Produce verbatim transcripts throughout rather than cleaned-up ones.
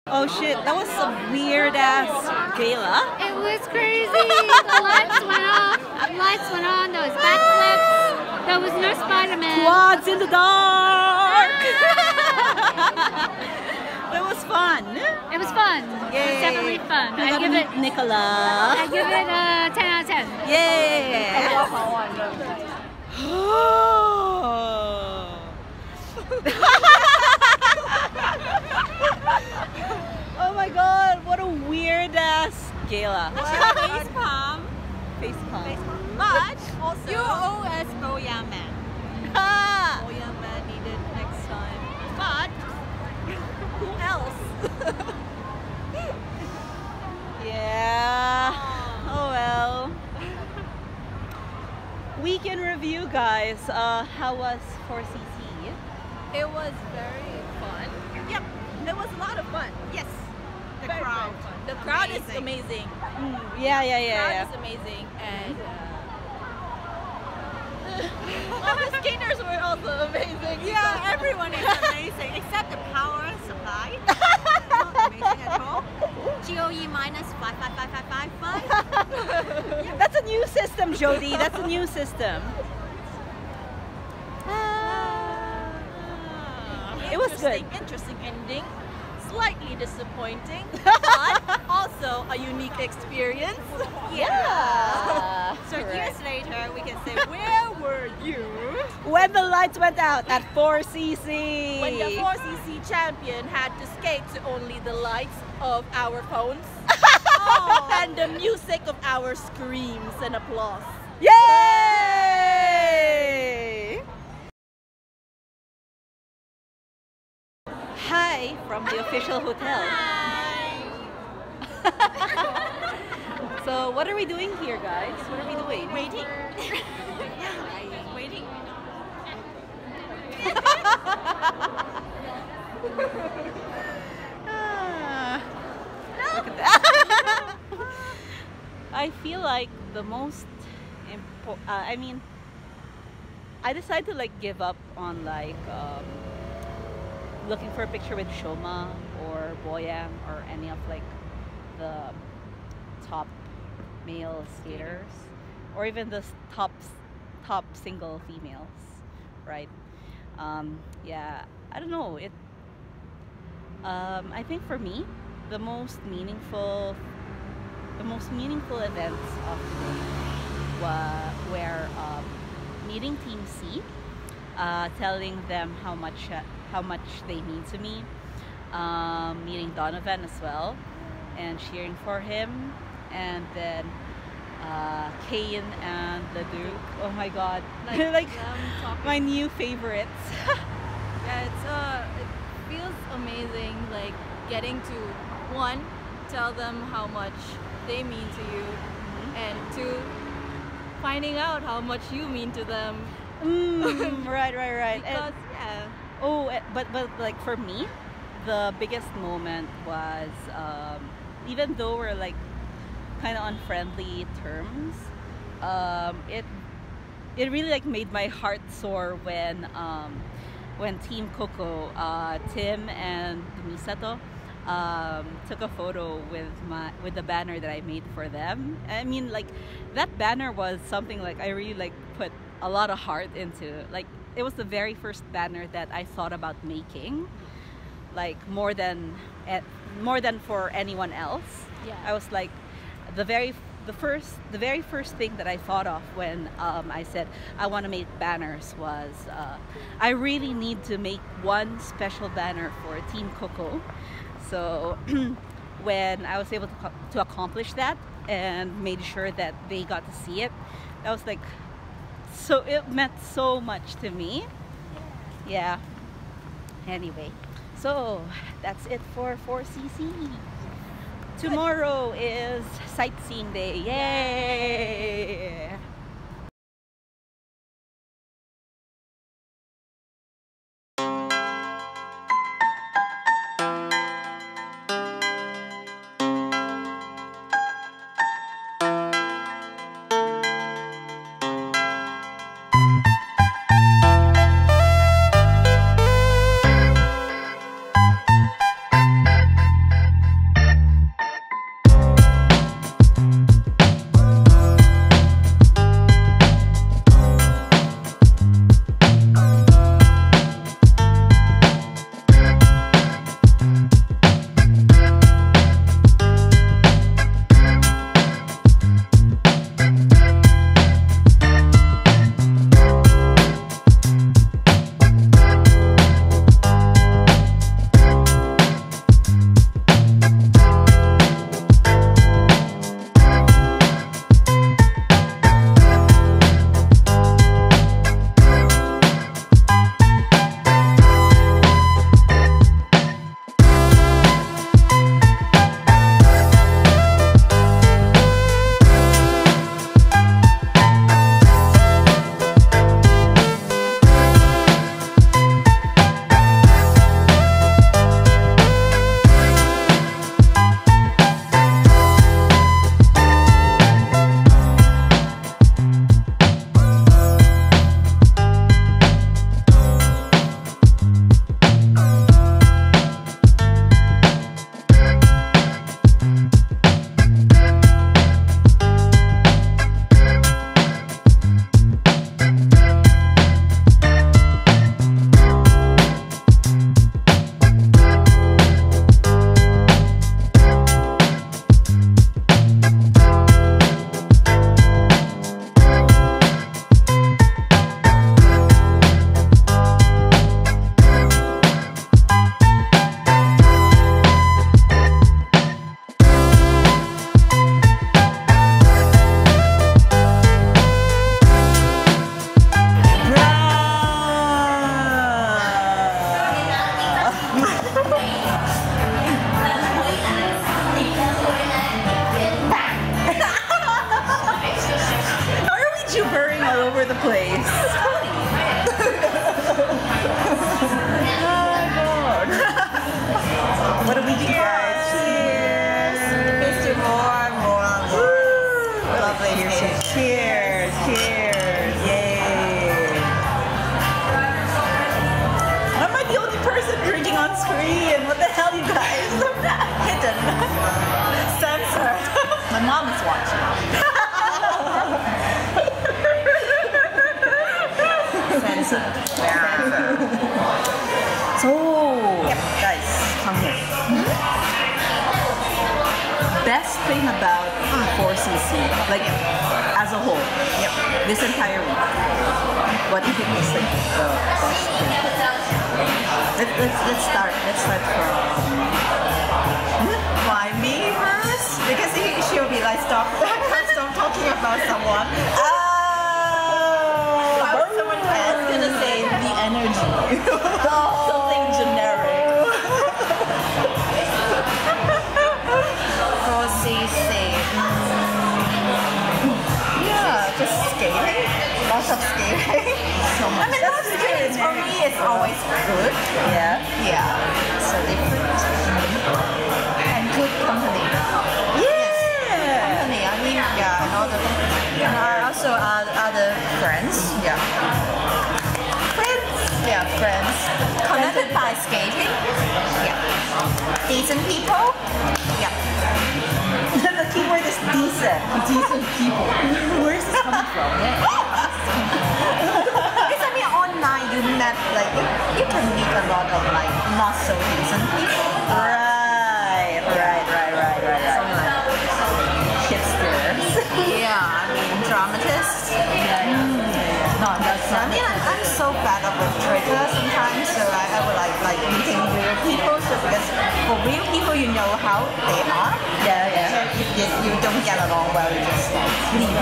Oh shit, that was a weird ass gala. It was crazy. The lights went off. The lights went on. There was backflips. There was no Spider-Man. Quads in the dark. That was fun. It was fun. Yay. It was definitely fun. I give it Nicola. I give it a ten out of ten. Yay. Oh my god, what a weird ass gala. Face palm. Face palm. Face palm. But also, you owe us Boya Man. Ah. Boya Man needed next time. But who else? Yeah. Oh well. Weekend review, guys. Uh, how was four C C? It was very fun. Yep, it was a lot of fun. Yes. The very, crowd. Very fun. The crowd amazing. is amazing. Mm, yeah, yeah, yeah. The crowd yeah. is amazing, and uh, all the skaters were also amazing. Yeah, so. everyone is amazing except the power supply. Not amazing at all. G O E minus five five five five five five. Yeah, that's a new system, Jody. That's a new system. It was good. Interesting ending. Slightly disappointing, but also a unique experience. Yeah. So Correct. years later, we can say, where were you? When the lights went out at four C C. When the four C C champion had to skate to only the lights of our phones Oh. and the music of our screams and applause. Yay! Hi from the official hotel. So what are we doing here, guys? What are we doing? Waiting. Waiting. Ah, look at that. I feel like the most important, uh, I mean, I decided to like give up on like um, looking for a picture with Shoma or Boyang or any of like the top male skaters or even the s- top s- top single females, right? Um, yeah, I don't know. It. Um, I think for me, the most meaningful, the most meaningful events of the day were, were um, meeting Team C, uh, telling them how much uh, how much they mean to me, um, meeting Donovan as well, and cheering for him, and then uh, Kane and the Duke. Oh my God, Like, like them talking. my new favorites. Yeah, it's uh, it feels amazing, like getting to one, tell them how much they mean to you, and two, finding out how much you mean to them. Mm, right, right, right. And- Because yeah, Oh, eh, but but like for me, the biggest moment was um, even though we're like kind of on friendly terms, um, it it really like made my heart soar when um, when Team Coco, uh, Tim and Misato um, took a photo with my with the banner that I made for them. I mean, like that banner was something like I really like put a lot of heart into. Like it was the very first banner that I thought about making, like more than eh, more than for anyone else. Yeah. I was like the very the first the very first thing that I thought of when um, I said I want to make banners was uh, I really need to make one special banner for Team Coco. So when I was able to, co- to accomplish that and made sure that they got to see it, that was like so it meant so much to me. Yeah. Anyway, so that's it for four C C. Tomorrow is sightseeing day. Yay! Mom is watching. Censor. Yeah. So, guys, come here. Best thing about four C C, like as a whole, Yep. this entire week. What do you think is like the best thing? Let, let's let's start. Let's start from. Why me first? Because he, she'll be like, stop, stop talking about someone. Oh, Why would someone else gonna say the energy. Something generic. four C C? Yeah, just skating. Lots of skating. So much. I mean, lots of skating for me is always good. Yeah. Yeah, so different. And good company. Yeah. Company, I mean, yeah, and all the, and I also are other friends. Yeah. Friends. Yeah, friends. Connected by skating. Yeah. Decent people. Yeah. The keyword is decent. Decent people. Where is this coming from? Because I mean, online you met like you, you can meet a lot of like not so decent people. Right, right, right, right, right, Some right. like Hipsters. yeah, I mean dramatists. No, that's I mean, I'm, I'm so bad up with Twitter sometimes, so I, I would like like meeting real people. So because for real people, you know how they are. Yeah, So yeah. if you, you don't get along well, you just like leave.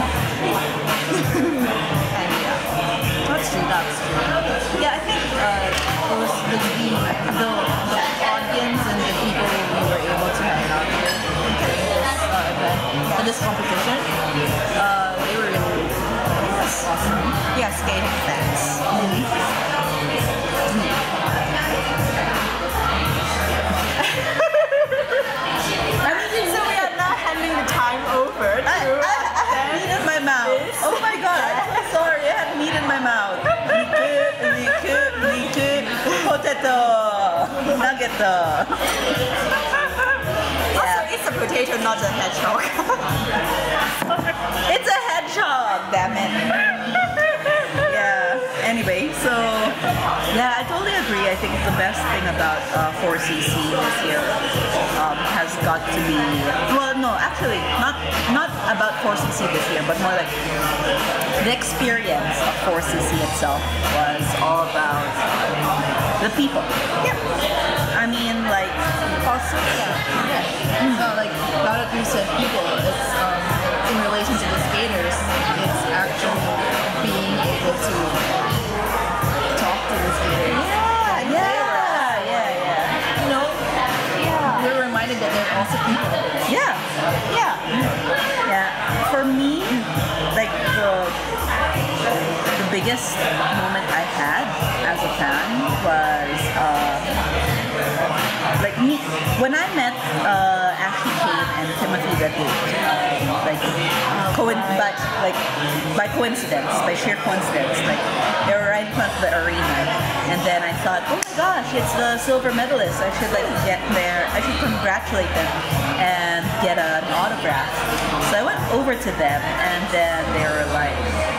And yeah, That's true, that's true. Yeah, I think uh, it was the, the, the, the audience and the people we were able to hang out with during this uh, event, and this competition, uh, they were really awesome. yeah, skating fans. I mean, So we are now handing the time over to. I, I, I had meat in my mouth. Oh my god, I'm so sorry, I had meat in my mouth. Miku, miku, miku, potato, nugget. Also, it's a potato, not a hedgehog. It's a hedgehog, damn it. Yeah, anyway, so yeah, I totally agree. I think the best thing about uh, four C C this year um, has got to be, well, no, actually, not not about four C C this year, but more like the experience of four C C itself was all about the people. Yeah. I mean, like, Also, yeah, yeah. Uh, like now that you said people, it's um, in relation to the skaters, it's actually being able to talk to the skaters. yeah, yeah, yeah, yeah. You know, yeah. We're reminded that they're also people. Yeah, yeah, yeah. For me, like the the biggest moment I had as a fan was uh, like me when I met uh, Ashley Kate and Timothy that day, uh, like coin by like by coincidence, by sheer coincidence, like they were right in front of the arena, and then I thought, oh my gosh, it's the silver medalist. I should like get there. I should congratulate them and get an autograph. So I went over to them, and then they were like.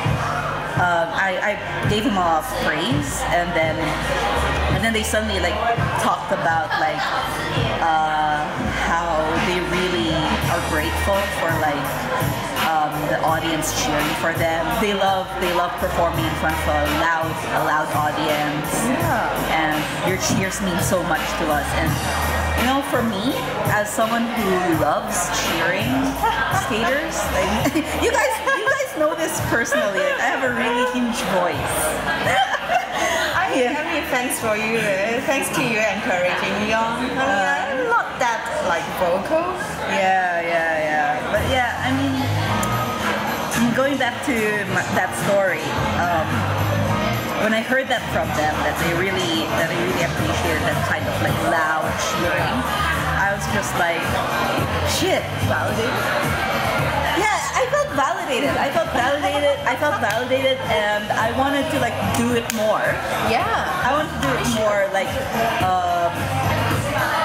Um, I, I gave them all praise, and then and then they suddenly like talked about like uh, how they really are grateful for like um, the audience cheering for them. They love they love performing in front of a loud a loud audience, Yeah. and your cheers mean so much to us. And you know, for me, as someone who loves cheering skaters, like you guys, you guys know this personally. Like, I have a really huge voice. I mean, I mean, thanks for you. Uh, thanks to you encouraging me on. I mean, I'm not that like vocal. Yeah, yeah, yeah. But yeah, I mean, going back to my, that story, um, when I heard that from them, that they really, that they really appreciated that kind of like loud cheering, I was just like, shit, validated. Yeah, I felt validated. I felt validated. I felt validated, and I wanted to like do it more. Yeah. I wanted to do it more, like, uh, I mean,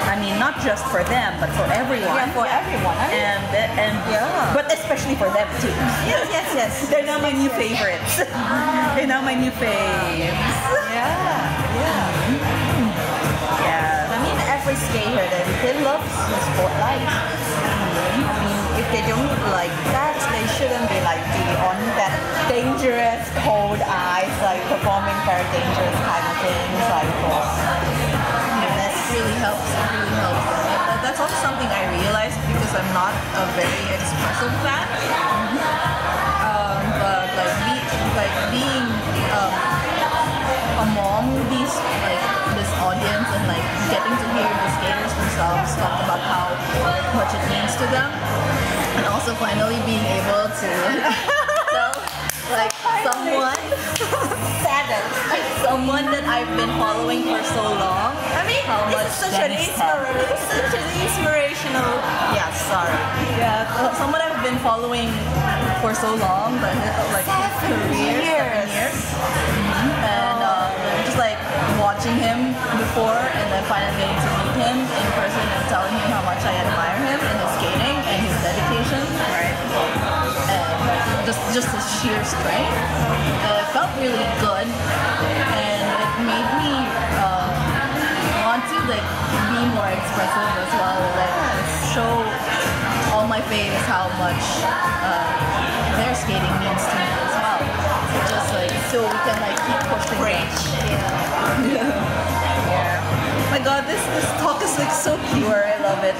not just for them, but for everyone. Yeah, for everyone. I mean, And and Yeah. but especially for them too. yes, yes, yes. They're now my new favorites. They're now my new faves. Yeah, yeah. Yeah. I mean, every skater, they, they love the spotlight. I mean, if they don't like that, they shouldn't be like the on that dangerous, cold ice, like performing very dangerous kind of things, like for. That really helps. It really helps. That- That's also something I realized because I'm not a very expressive fan. Um, but like, be, like being um, among these like this audience and like getting to hear the skaters themselves talk about how much it means to them, and also finally being able to tell like someone like someone that I've been following for so long. I mean, How this much is such that an is inspirational, this is such an inspirational. Yeah, sorry. Yeah, uh, someone I've been following for so long, but uh, like Seven careers, years. seven years, and uh, just like watching him before, and then finally getting to meet him in person and telling him how much I admire him and his skating and his dedication, right? And just just his sheer strength. Uh, it felt really good, and it made me uh, want to like be more expressive as well, like show all my faves how much uh, their skating means to me as well. So just like so we can like keep pushing them. Yeah. Oh my god, this this talk is like so pure. I love it.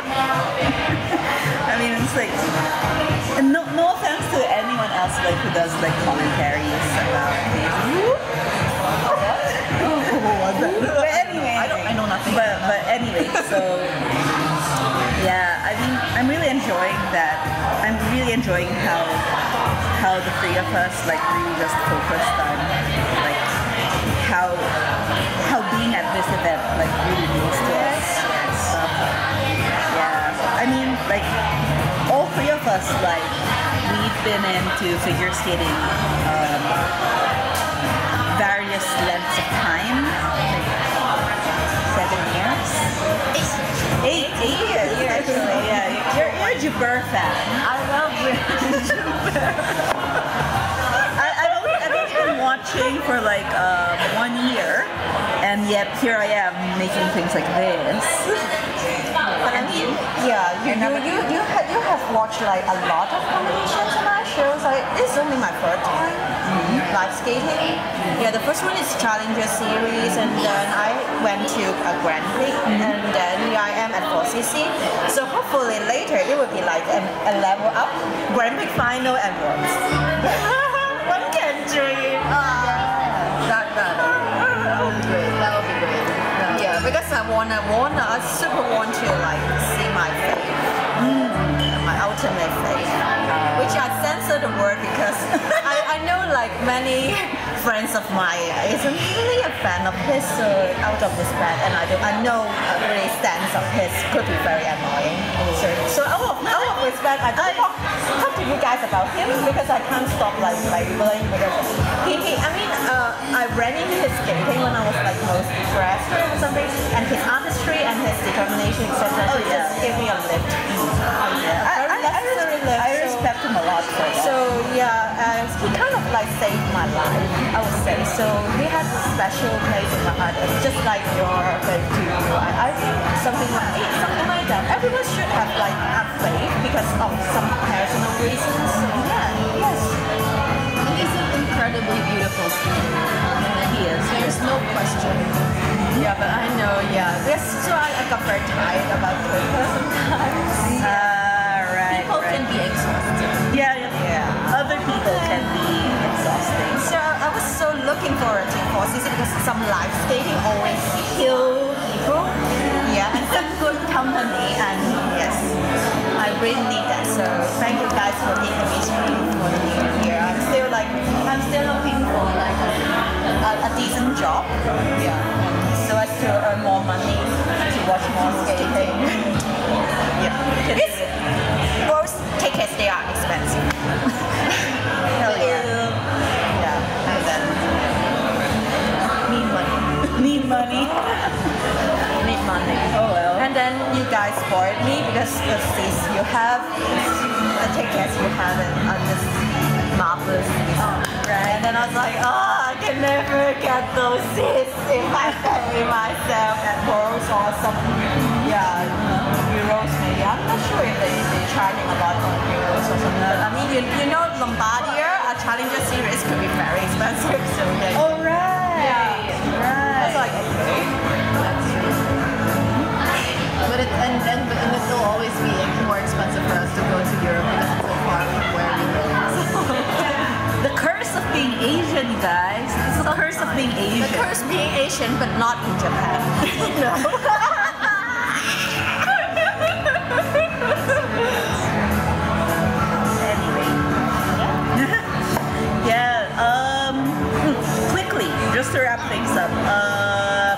I mean, it's like, and no no offense to anyone else like who does like commentaries about these. But anyway, I don't I know nothing. But but anyway, so yeah, I mean, I'm really enjoying that. I'm really enjoying how how the three of us like really just focused on like how how being at this event like really means to us. Um, yeah, I mean, like all three of us like we've been into figure skating um, various lengths of time, like seven years. Eight, eight years, actually. Yeah, you're, you're a Jupiter fan. I love I, I've, only, I've only been watching for like uh, one year, and yet here I am making things like this. But I mean, yeah, you you you you, ha- you have watched like a lot of competitions and live shows. Like this is only my third time live skating. Yeah, the first one is Challenger Series, and then I went to a Grand Prix, and then here I am at four C C. So hopefully later it will be like an, a level up, Grand Prix final and Worlds. One can dream. that that that would be great. That would be great. Yeah. Yeah, because I wanna, wanna, I super want to like see my face, my ultimate face, which I censor the word because I, I know like many friends of mine isn't really a fan of his uh, out of respect, and I do, I know a really stance of his could be very annoying. So, so out of, out of respect, I talk, talk to you guys about him because I can't stop like like learning because he, he I mean uh, I ran into his skating when I was like most depressed or something, and his artistry and his determination, et cetera. Oh, He yeah. just gave me a lift. Yeah. I, I, I, res- I respect him a lot for that. So yeah, uh, he kind of like saved my life, I would say. So he has a special place in my heart, It's just like your faith to you. I, I think something like something like that. Everyone should have like have faith because of some personal reasons. So yeah, yes. And he's an incredibly beautiful skater. He is. There's no question. Yeah, but I know, yeah. Yes, so I, I got very tired about Twitter sometimes. Ah, right, People right. can be exhausted. Yeah, yeah, yeah. Other people can be exhausting. So I was so looking forward to four season because some live skating always kill people. Yeah, and some good company, and yes, I really need that. So thank you guys for taking me through for the new year. I'm still like, I'm still looking for like a, a, a decent job. Yeah, so as to earn more money to watch more skating. Yeah, it's both tickets, they are expensive. Hell yeah. Yeah, and then need money. Need money. Need money. Oh well. And then support me because the sis you have, the tickets you have it on this marvelous season. Right. And then I was like, oh, I can never get those seats if I pay myself at Worlds or something. Yeah, euros maybe. I'm not sure if they, they're charging a lot on euros or something. I mean, you, you know, Lombardia, a Challenger series could be very expensive. So yeah. Oh, right. Yeah. Right. It's like, okay. But it, and, and, and it will always be more expensive for us to go to Europe because it's so far from where we live. The curse of being Asian, you guys. It's the curse of being Asian. The curse being Asian, but not in Japan. No. Anyway. Yeah, um, quickly, just to wrap things up. Um,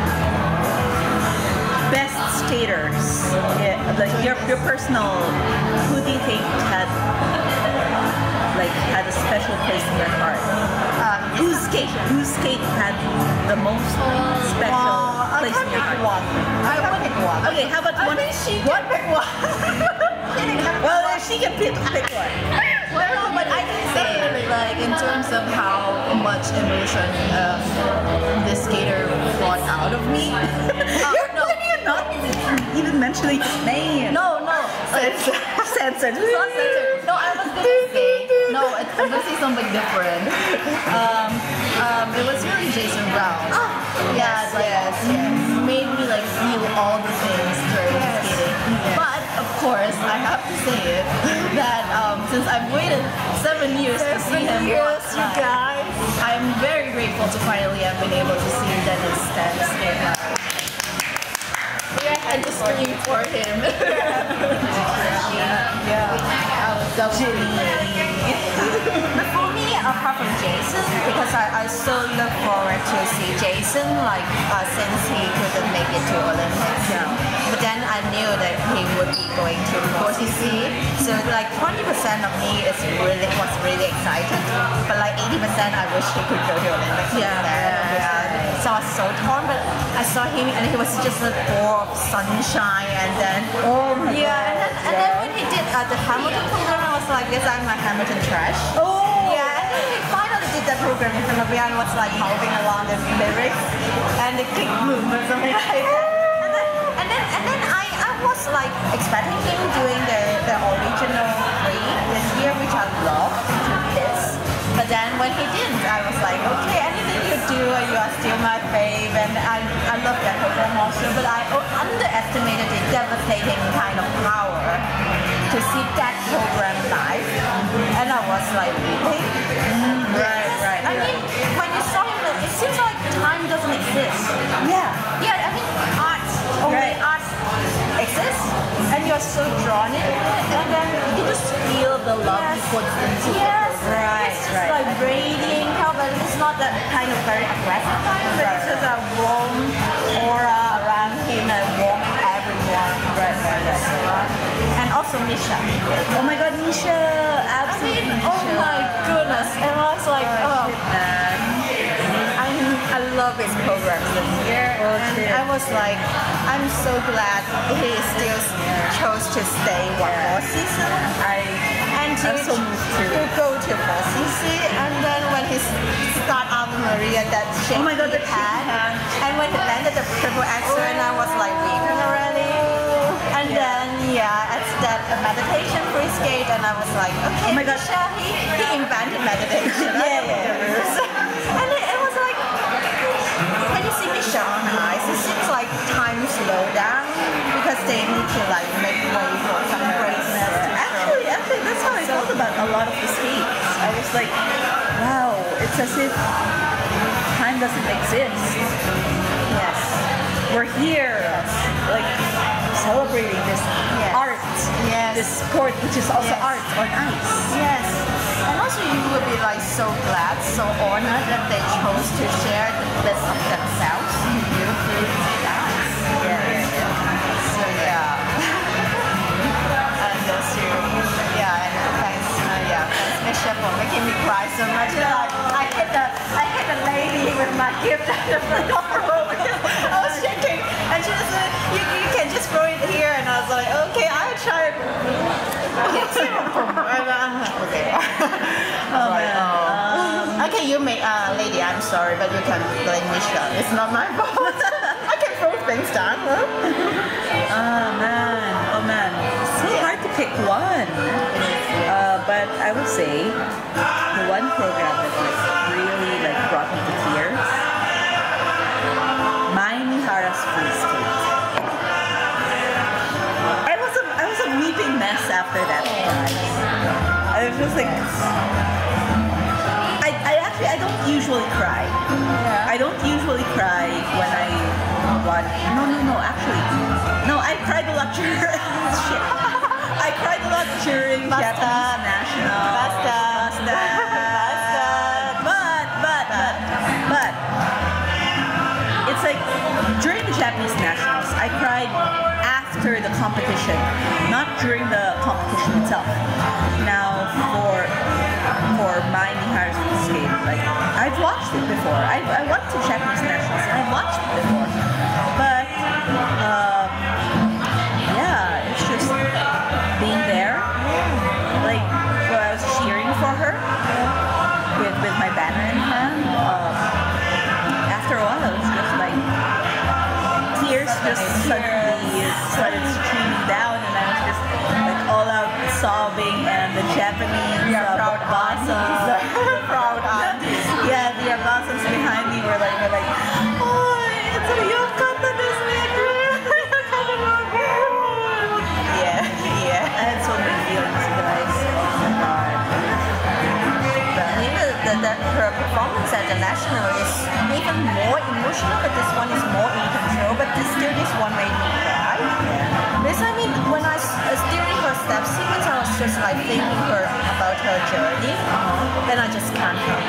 best skaters. Yeah, like your, your personal, who do you think had like had a special place in your heart? Um, Whose skate? Whose skate had the most special well, I place can in your pick heart? one. I can pick one. Okay, how about I one? think she one? can pick one. She can pick Well, one. if she can pick, pick one. Well, no, but I can say, like, in terms of how much emotion um, this skater brought out of me. Uh, no, You're not even mentioning his name. no, no. Like, Censored. It's not censored. No, I was gonna say. No, it's, I'm gonna say something different. Um, um, it was really Jason Brown. Yeah, it's like, yes, yes. Made me like feel all the things during skating. But of course, I have to say it that um, since I've waited seven years to see him, Years, once you live, guys. I'm very grateful to finally have been able to see Dennis Stan skate live. And to scream for him. Yeah. I was doubly. But for me, apart from Jason, because I, I so look forward to see Jason, like uh, since he couldn't make it to Olympics. Yeah. But then I knew that he would be going to four C C. So like twenty percent of me is really was really excited, but like eighty percent I wish he could go to Olympics. Yeah, instead. yeah. So I was so torn, but I saw him and he was just a ball of sunshine, and then Oh my yeah, and then, and then Yeah. when he did uh, the Hamilton program, I was like, yes, I'm a Hamilton trash. Oh. Yeah, and then he finally did that program in front of me and was like mouthing along the lyrics and the kick move or something like that. And then, and then, and then I, I was like expecting him doing the, the original three this year, which I loved to bits. But then when he didn't, I was like, okay, anything you do, you are still my fave, and I, I love that program also. But I underestimated the devastating kind of power to see that program live, and I was like weeping. Right, right. I mean, when you saw him, it seems like time doesn't exist. Yeah. Yeah, I mean, art, only Right. art exists, and you're so drawn into it, and then you just feel the love he puts into it. Right, It's just right. like radiating help, but it's not that kind of very aggressive kind, but it's just a warm aura around him and warming everyone. Right, right, right. And also Misha. Oh my God, Nisha, I absolutely. mean, oh my goodness. And I was like, oh, Man. I, I love his programs this year. Oh, and shit. I was like, I'm so glad he still chose to stay one more season. I And to, I'm so moved too. to go to four C C, and then when he start Ave Maria, that shake Oh my God, he that shake had, hand. and when he landed the triple axel, and I was like weeping already. And then yeah, it's that meditation free skate, and I was like, okay, Oh my God. Misha, he, he invented meditation. I Yeah, know yeah. the rules. And it, it was like, when you see Misha on ice, it seems like time slow down because they need to like make way for some greatness to show. Actually, actually, that's how I felt about a lot of the skates. I was like, wow, it's as if time doesn't exist. Yes. We're here, like celebrating this Yes. art, Yes. this sport, which is also Yes. art on ice. Yes. And also you would be like so glad, so honored that they chose to share the best of themselves beautifully with us. Yeah, yeah, yeah. So yeah. And those two. Yeah, and thanks, uh, yeah, thanks Misha for making me cry so much. You know, I, I hit the I hit the lady with my gift at the front row because I was shaking, and she just said, you, you can just throw it here, and I was like, Okay. Sorry. Oh. Okay, you may, uh, lady, I'm sorry, but you can blame Misha. It's not my fault. I can throw things down. Huh? Oh man, oh man, it's so hard to pick one. Uh, but I would say the one program that like really like brought me to tears, Miami Hara's free skate. I was a I was a weeping mess after that, guys. I was just like, I I actually I don't usually cry. I don't usually cry when I watch. No no no actually no I cried a lot during shit. I cried a lot during Japanese national. Basta. Basta. But but but but it's like during the Japanese nationals, I cried after the competition, not during the competition itself. Now for for my Nihara's skate, like I've watched it before. I I went to Japanese nationals and I've watched it before, but um, yeah, it's just being there, like while I was cheering for her with with my banner in hand. Um, after a while, it was just like tears just suddenly started streaming down, and I was just like all out sobbing, and the Japanese uh, proud blossoms, proud aunties. yeah, the blossoms behind me were like, were like, oh, it's a yokata desu ne. Yeah, yeah. I had so many feelings, guys. Oh my god. I mean, the, the, the, her performance at the national is even more emotional, but this one is more in control. But this, still, this one made me cry. Because I mean, when I was uh, steering her step sequence, I was just like thinking her about her journey. Then I just can't help.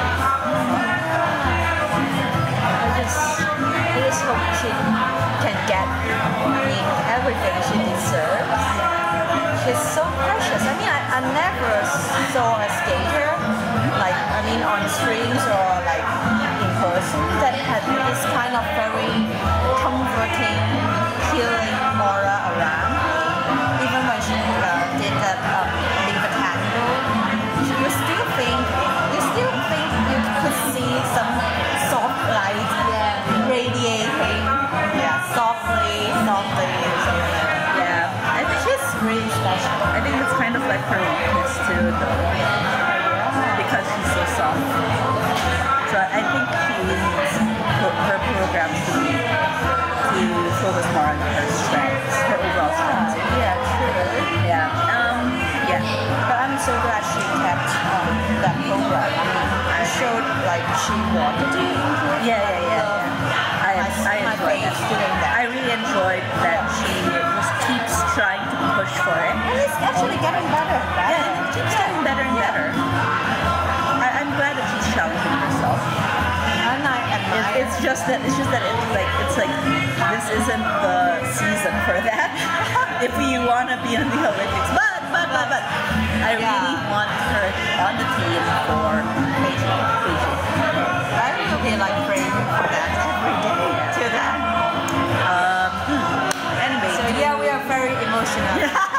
I just, I just hope she can get, I mean, everything she deserves. She's so precious. I mean, I, I never saw a skater, like, I mean, on streams or like in person, that had this kind of very comforting, healing aura around. Even when she uh, did that uh, leave a candle, you still think, you still think you could see some soft light radiating, yeah, softly, softly, something like that. Yeah, I think She's really special. I think it's kind of like her weakness too, though, because she's so soft. So I think she needs her program to to focus more on her strengths, her overall strengths. Yeah, true. Yeah. Um. Yeah. But I'm so glad she kept um, that program. I mean, it showed like she wanted to improve. Yeah. Yeah. Yeah. yeah. I My, I my enjoyed face that. doing that. I really enjoyed that she just keeps trying to push for it. And it's actually getting better. Right? Yeah, and it keeps getting better and better. I, I'm glad that she's challenging herself. And I admire. It, it's just that it's just that it's like it's like this isn't the season for that. If you want to be in the Olympics, but but but but I really Yeah. want her on the team for Beijing. Beijing. I will be like praying for that every day to that. Um. Anyway. So yeah, we are very emotional.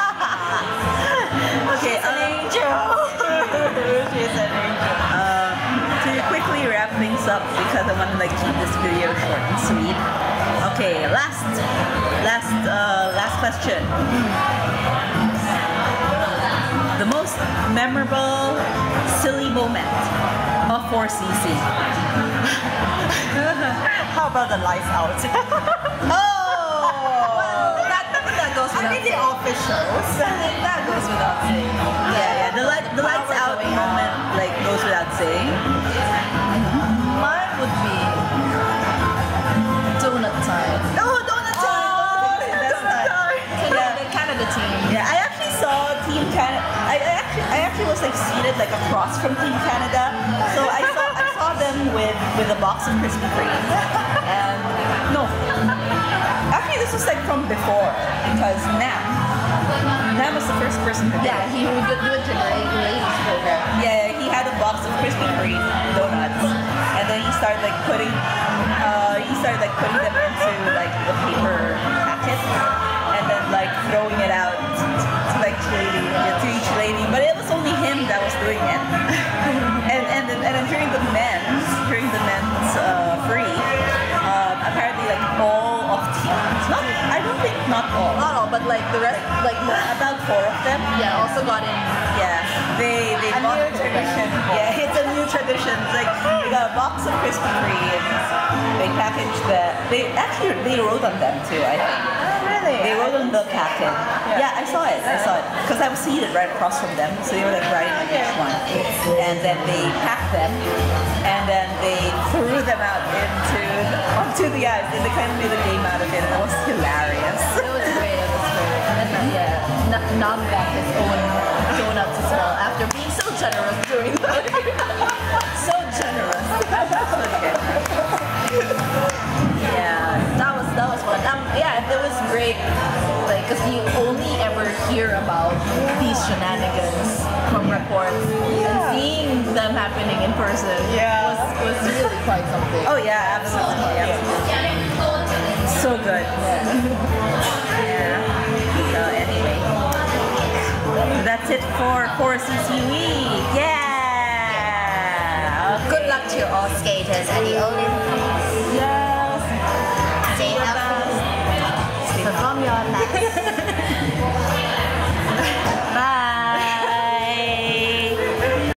Okay. She's an Um, angel. She's an angel. um, to quickly wrap things up because I want to like keep this video short and sweet. Okay. Last, last, uh, last question. The most memorable silly moment of four C C. How about the lights out? Oh! that, that goes without I mean the officials. That goes without saying. Yeah, yeah. The light, the lights out moment like goes without saying. Mine would be donut time. Oh, donut time! That's Donut time! Yeah, the Canada team. Yeah, I actually saw Team Canada. I, I actually, I actually was like seated like across from Team Canada, so I saw, I saw them with with a box of Krispy Kreme. And no, actually this was like from before because Nam, Nam was the first person to do Yeah, it. he would do it to the ladies program. Yeah, he had a box of Krispy Kreme donuts, and then he started like putting, uh, he started like putting them into like the paper packet, and then like throwing it out to, to like to, to each the rest, like About four of them. yeah, also got in. Yeah, they they A bought new tradition. Yeah, it's a new tradition. It's like they got a box of Krispy Kremes. They packaged the. They actually they wrote on them too. I think. Really? They wrote on the packet. Yeah, I saw it. I saw it because I was seated right across from them, so they were like writing on each one. And then they packed them, and then they threw them out into onto the ice, and they kind of made a game out of it. And it was hilarious. It was great. It was great. And then, yeah, N- Nam got his own donuts as well after being so generous during the. So generous. Yeah, that was that was fun. Um, yeah, it was great. Like, cause you only ever hear about these shenanigans from reports, and seeing them happening in person Yeah. was was really quite something. Oh yeah, absolutely. absolutely. So good. Yeah. So anyway, that's it for for C C week. Yeah.